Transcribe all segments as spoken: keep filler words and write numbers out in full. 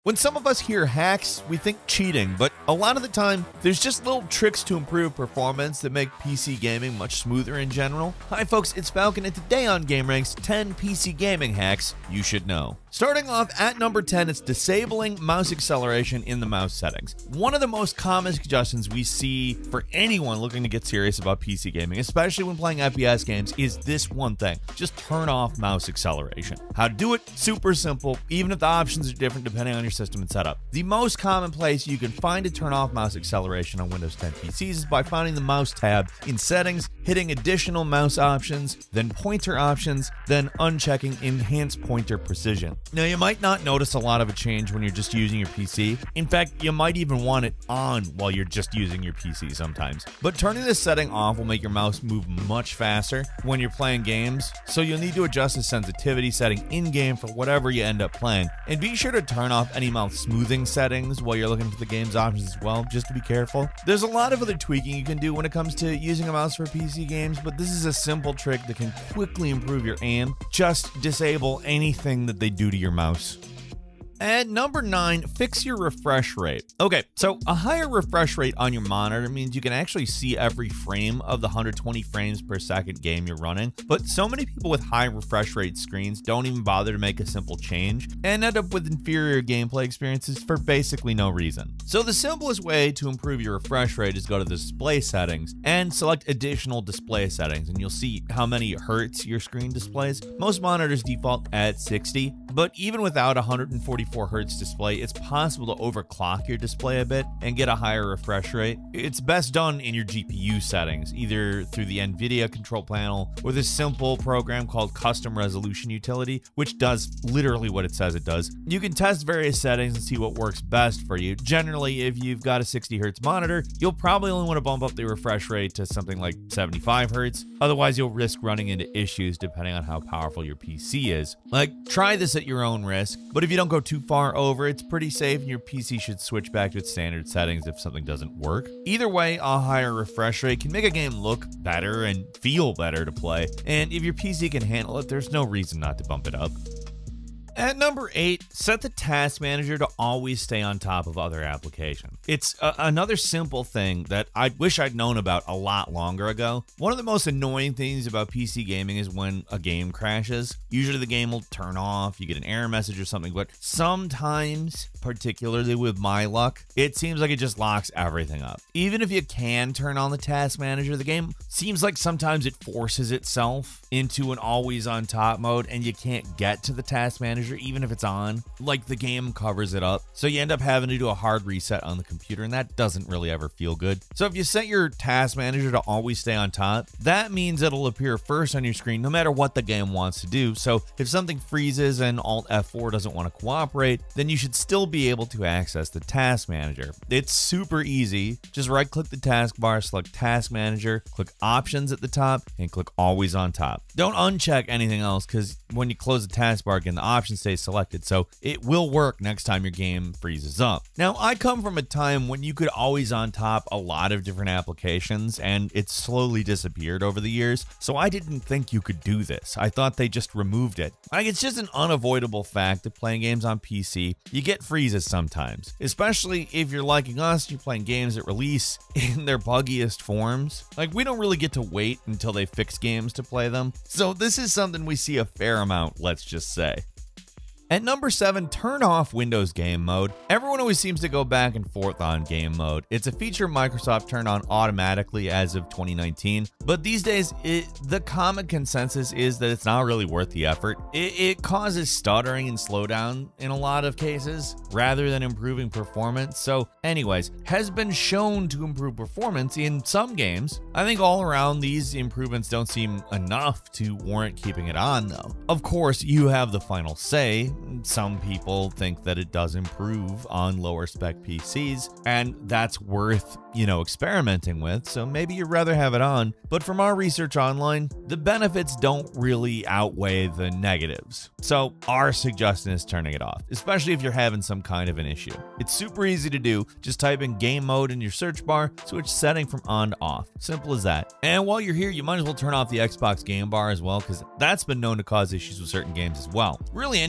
When some of us hear hacks, we think cheating, but a lot of the time, there's just little tricks to improve performance that make P C gaming much smoother in general. Hi folks, it's Falcon, and today on gameranx, ten P C gaming hacks you should know. Starting off at number ten, it's disabling mouse acceleration in the mouse settings. One of the most common suggestions we see for anyone looking to get serious about P C gaming, especially when playing F P S games, is this one thing: just turn off mouse acceleration. How to do it? Super simple, even if the options are different depending on your system and setup. The most common place you can find to turn off mouse acceleration on Windows ten P Cs is by finding the mouse tab in settings, hitting additional mouse options, then pointer options, then unchecking enhanced pointer precision. Now, you might not notice a lot of a change when you're just using your P C. In fact, you might even want it on while you're just using your P C sometimes. But turning this setting off will make your mouse move much faster when you're playing games, so you'll need to adjust the sensitivity setting in-game for whatever you end up playing. And be sure to turn off any mouse smoothing settings while you're looking for the game's options as well, just to be careful. There's a lot of other tweaking you can do when it comes to using a mouse for P C games, but this is a simple trick that can quickly improve your aim. Just disable anything that they do to your mouse. At number nine, fix your refresh rate. Okay, so a higher refresh rate on your monitor means you can actually see every frame of the one hundred twenty frames per second game you're running, but so many people with high refresh rate screens don't even bother to make a simple change and end up with inferior gameplay experiences for basically no reason. So the simplest way to improve your refresh rate is go to the display settings and select additional display settings, and you'll see how many hertz your screen displays. Most monitors default at sixty, but even without one hundred forty-four hertz display, it's possible to overclock your display a bit and get a higher refresh rate. It's best done in your G P U settings, either through the NVIDIA control panel or this simple program called Custom Resolution Utility, which does literally what it says it does. You can test various settings and see what works best for you. Generally, if you've got a sixty hertz monitor, you'll probably only want to bump up the refresh rate to something like seventy-five hertz. Otherwise, you'll risk running into issues depending on how powerful your P C is. Like, try this at your own risk, but if you don't go too far over, it's pretty safe and your P C should switch back to its standard settings if something doesn't work. Either way, a higher refresh rate can make a game look better and feel better to play, and if your P C can handle it, there's no reason not to bump it up. At number eight, set the task manager to always stay on top of other applications. It's a another simple thing that I wish I'd known about a lot longer ago. One of the most annoying things about P C gaming is when a game crashes. Usually the game will turn off, you get an error message or something, but sometimes, particularly with my luck, it seems like it just locks everything up. Even if you can turn on the task manager, the game seems like sometimes it forces itself into an always on top mode and you can't get to the task manager even if it's on. Like, the game covers it up, so you end up having to do a hard reset on the computer, and that doesn't really ever feel good. So if you set your task manager to always stay on top, that means it'll appear first on your screen no matter what the game wants to do. So if something freezes and Alt F four doesn't want to cooperate, then you should still be able to access the task manager. It's super easy. Just right click the taskbar, select task manager, click options at the top, and click always on top. Don't uncheck anything else, because when you close the taskbar again, the option stays selected, so it will work next time your game freezes up. Now, I come from a time when you could always on top a lot of different applications, and it's slowly disappeared over the years, so I didn't think you could do this. I thought they just removed it. Like, it's just an unavoidable fact that playing games on P C, you get freezes sometimes, especially if you're liking us, you're playing games that release in their buggiest forms. Like, we don't really get to wait until they fix games to play them, so this is something we see a fair amount, let's just say. At number seven, turn off Windows Game Mode. Everyone always seems to go back and forth on Game Mode. It's a feature Microsoft turned on automatically as of twenty nineteen, but these days, it, the common consensus is that it's not really worth the effort. It, it causes stuttering and slowdown in a lot of cases, rather than improving performance. So anyways, has been shown to improve performance in some games. I think all around, these improvements don't seem enough to warrant keeping it on though. Of course, you have the final say. Some people think that it does improve on lower spec P Cs, and that's worth, you know, experimenting with, so maybe you'd rather have it on. But from our research online, the benefits don't really outweigh the negatives. So our suggestion is turning it off, especially if you're having some kind of an issue. It's super easy to do. Just type in game mode in your search bar, switch setting from on to off. Simple as that. And while you're here, you might as well turn off the Xbox game bar as well, because that's been known to cause issues with certain games as well. Really, any kind of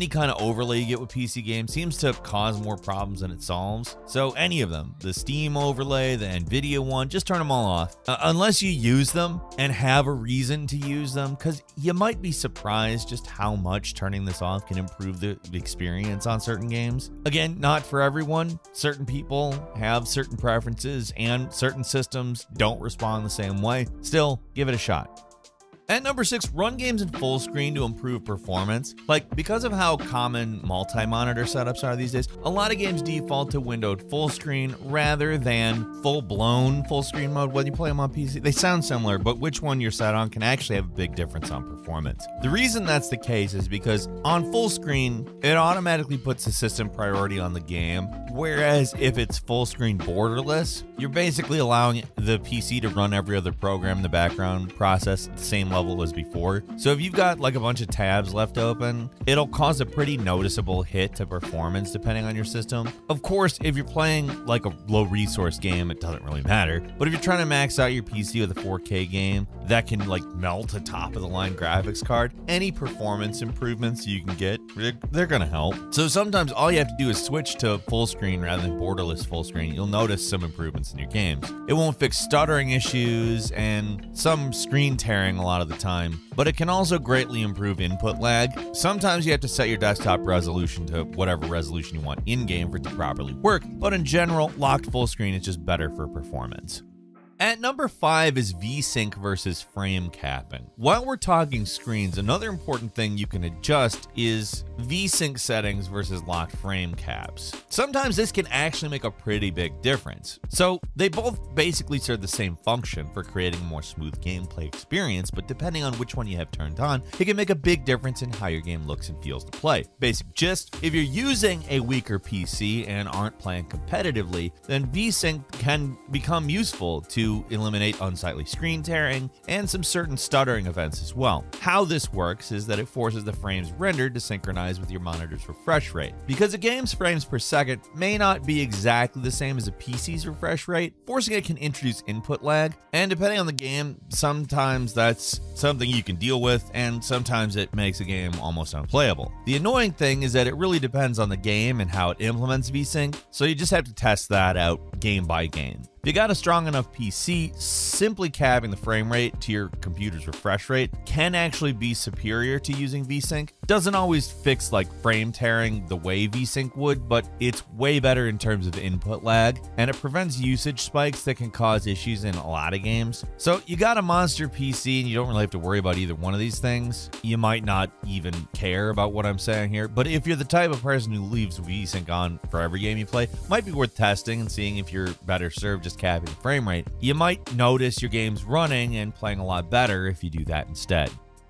overlay you get with P C games seems to cause more problems than it solves. So any of them, the Steam overlay, the Nvidia one, just turn them all off. Uh, unless you use them and have a reason to use them, because you might be surprised just how much turning this off can improve the experience on certain games. Again, not for everyone. Certain people have certain preferences and certain systems don't respond the same way. Still, give it a shot. At number six, run games in full screen to improve performance. Like, because of how common multi-monitor setups are these days, a lot of games default to windowed full screen rather than full-blown full screen mode when you play them on P C. They sound similar, but which one you're set on can actually have a big difference on performance. The reason that's the case is because on full screen, it automatically puts the system priority on the game, whereas if it's full screen borderless, you're basically allowing the P C to run every other program in the background process at the same level as before. So if you've got like a bunch of tabs left open, it'll cause a pretty noticeable hit to performance depending on your system. Of course, if you're playing like a low resource game, it doesn't really matter. But if you're trying to max out your P C with a four K game that can like melt a top of the line graphics card, any performance improvements you can get, they're gonna help. So sometimes all you have to do is switch to full screen rather than borderless full screen. You'll notice some improvements in your games. It won't fix stuttering issues and some screen tearing a lot of the time, but it can also greatly improve input lag. Sometimes you have to set your desktop resolution to whatever resolution you want in-game for it to properly work, but in general, locked full screen is just better for performance. At number five is Vsync versus frame capping. While we're talking screens, another important thing you can adjust is Vsync settings versus locked frame caps. Sometimes this can actually make a pretty big difference. So they both basically serve the same function for creating a more smooth gameplay experience, but depending on which one you have turned on, it can make a big difference in how your game looks and feels to play. Basic gist, if you're using a weaker P C and aren't playing competitively, then Vsync can become useful to eliminate unsightly screen tearing and some certain stuttering events as well. How this works is that it forces the frames rendered to synchronize with your monitor's refresh rate. Because a game's frames per second may not be exactly the same as a P C's refresh rate, forcing it can introduce input lag, and depending on the game, sometimes that's something you can deal with, and sometimes it makes a game almost unplayable. The annoying thing is that it really depends on the game and how it implements Vsync, so you just have to test that out game by game. If you got a strong enough P C, simply capping the frame rate to your computer's refresh rate can actually be superior to using Vsync. Doesn't always fix like frame tearing the way Vsync would, but it's way better in terms of input lag, and it prevents usage spikes that can cause issues in a lot of games. So you got a monster P C and you don't really have to worry about either one of these things. You might not even care about what I'm saying here, but if you're the type of person who leaves Vsync on for every game you play, it might be worth testing and seeing if you're better served just capping the frame rate. You might notice your game's running and playing a lot better if you do that instead.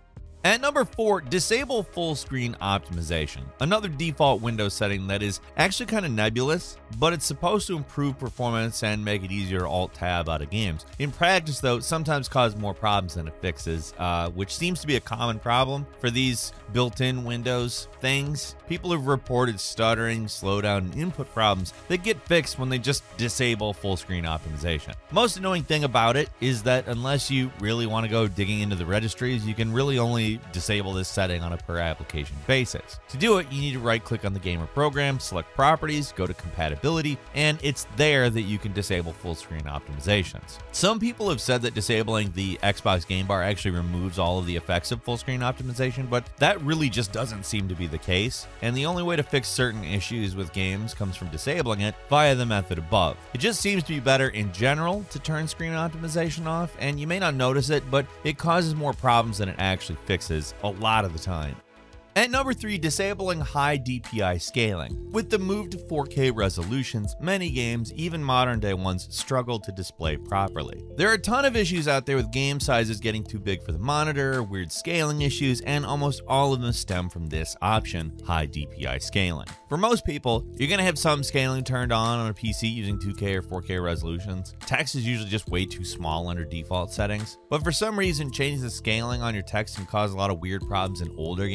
At number four, disable full screen optimization. Another default Windows setting that is actually kind of nebulous, but it's supposed to improve performance and make it easier to alt-tab out of games. In practice though, it sometimes causes more problems than it fixes, uh, which seems to be a common problem for these built-in Windows things. People have reported stuttering, slowdown, and input problems that get fixed when they just disable full screen optimization. Most annoying thing about it is that unless you really want to go digging into the registries, you can really only disable this setting on a per application basis. To do it, you need to right click on the game or program, select properties, go to compatibility, and it's there that you can disable full screen optimizations. Some people have said that disabling the Xbox game bar actually removes all of the effects of full screen optimization, but that really just doesn't seem to be the case, and the only way to fix certain issues with games comes from disabling it via the method above. It just seems to be better in general to turn screen optimization off, and you may not notice it, but it causes more problems than it actually fixes a lot of the time. At number three, disabling high D P I scaling. With the move to four K resolutions, many games, even modern day ones, struggle to display properly. There are a ton of issues out there with game sizes getting too big for the monitor, weird scaling issues, and almost all of them stem from this option, high D P I scaling. For most people, you're going to have some scaling turned on on a P C using two K or four K resolutions. Text is usually just way too small under default settings, but for some reason, changing the scaling on your text can cause a lot of weird problems in older games.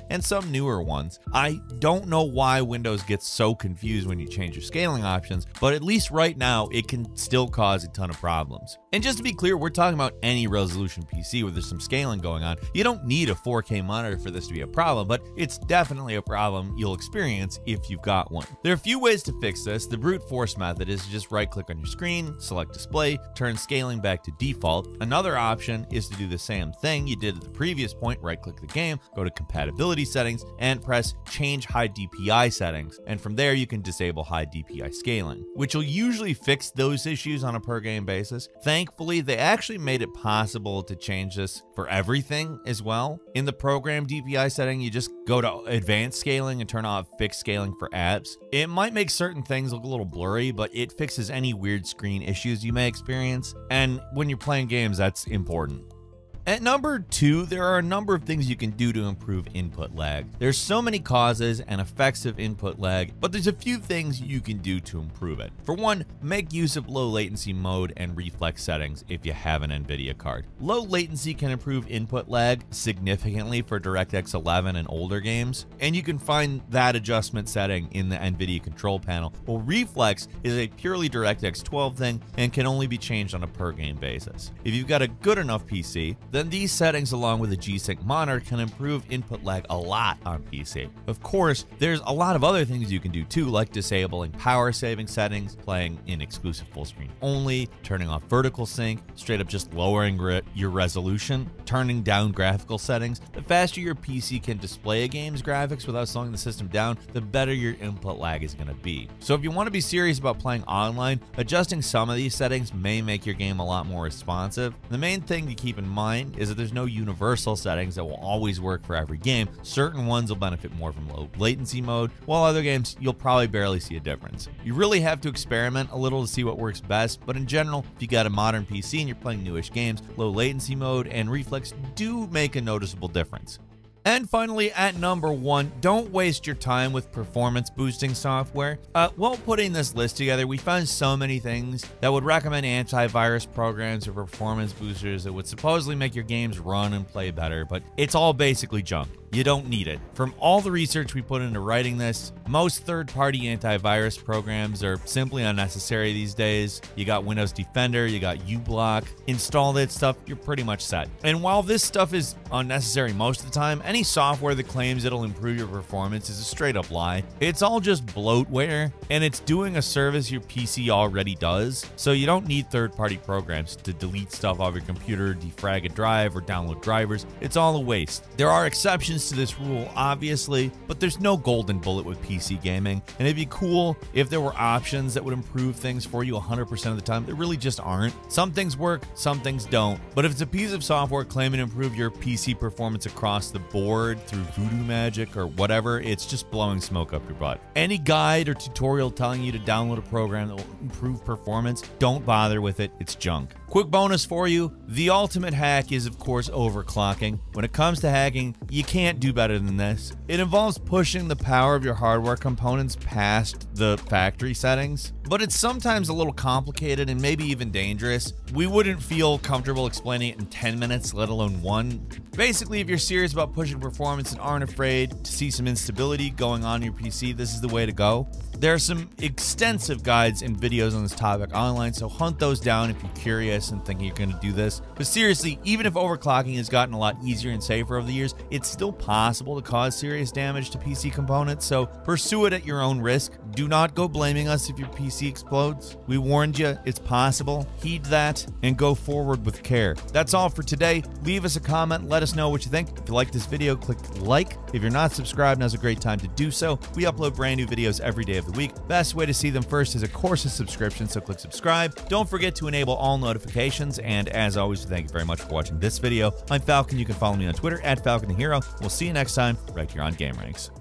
and some newer ones. I don't know why Windows gets so confused when you change your scaling options, but at least right now it can still cause a ton of problems. And just to be clear, we're talking about any resolution P C where there's some scaling going on. You don't need a four K monitor for this to be a problem, but it's definitely a problem you'll experience if you've got one. There are a few ways to fix this. The brute force method is to just right click on your screen, select display, turn scaling back to default. Another option is to do the same thing you did at the previous point, right click the game, go to compatibility settings, and press change high D P I settings. And from there you can disable high D P I scaling, which will usually fix those issues on a per game basis. Thankfully, they actually made it possible to change this for everything as well. In the program D P I setting, you just go to advanced scaling and turn off fixed scaling for apps. It might make certain things look a little blurry, but it fixes any weird screen issues you may experience. And when you're playing games, that's important. At number two, there are a number of things you can do to improve input lag. There's so many causes and effects of input lag, but there's a few things you can do to improve it. For one, make use of low latency mode and reflex settings if you have an NVIDIA card. Low latency can improve input lag significantly for DirectX eleven and older games, and you can find that adjustment setting in the NVIDIA control panel. Well, reflex is a purely DirectX twelve thing and can only be changed on a per game basis. If you've got a good enough P C, then these settings along with a G-Sync monitor can improve input lag a lot on P C. Of course, there's a lot of other things you can do too, like disabling power saving settings, playing in exclusive full screen only, turning off vertical sync, straight up just lowering re your resolution, turning down graphical settings. The faster your P C can display a game's graphics without slowing the system down, the better your input lag is going to be. So if you want to be serious about playing online, adjusting some of these settings may make your game a lot more responsive. The main thing to keep in mind is that there's no universal settings that will always work for every game. Certain ones will benefit more from low latency mode, while other games you'll probably barely see a difference. You really have to experiment a little to see what works best, but in general, if you got a modern P C and you're playing newish games, low latency mode and reflex do make a noticeable difference. And finally, at number one, don't waste your time with performance boosting software. Uh, while putting this list together, we found so many things that would recommend antivirus programs or performance boosters that would supposedly make your games run and play better, but it's all basically junk. You don't need it. From all the research we put into writing this, most third-party antivirus programs are simply unnecessary these days. You got Windows Defender, you got uBlock. Install that stuff, you're pretty much set. And while this stuff is unnecessary most of the time, any software that claims it'll improve your performance is a straight-up lie. It's all just bloatware, and it's doing a service your P C already does, so you don't need third-party programs to delete stuff off your computer, defrag a drive, or download drivers. It's all a waste. There are exceptions to this rule, obviously, but there's no golden bullet with P C gaming, and it'd be cool if there were options that would improve things for you one hundred percent of the time. There really just aren't. Some things work, some things don't, but if it's a piece of software claiming to improve your P C performance across the board through voodoo magic or whatever, it's just blowing smoke up your butt. Any guide or tutorial telling you to download a program that will improve performance, don't bother with it, it's junk. Quick bonus for you, the ultimate hack is of course overclocking. When it comes to hacking, you can't do better than this. It involves pushing the power of your hardware components past the factory settings, but it's sometimes a little complicated and maybe even dangerous. We wouldn't feel comfortable explaining it in ten minutes, let alone one. Basically, if you're serious about pushing performance and aren't afraid to see some instability going on in your P C, this is the way to go. There are some extensive guides and videos on this topic online, so hunt those down if you're curious and thinking you're going to do this. But seriously, even if overclocking has gotten a lot easier and safer over the years, it's still possible to cause serious damage to P C components, so pursue it at your own risk. Do not go blaming us if your P C explodes. We warned you, it's possible. Heed that and go forward with care. That's all for today. Leave us a comment, let us know what you think. If you like this video, click like. If you're not subscribed, now's a great time to do so. We upload brand new videos every day of the week. Best way to see them first is of course a subscription, so click subscribe. Don't forget to enable all notifications, and as always, thank you very much for watching this video. I'm Falcon. You can follow me on Twitter at Falcon the Hero. We'll see you next time right here on GameRanx.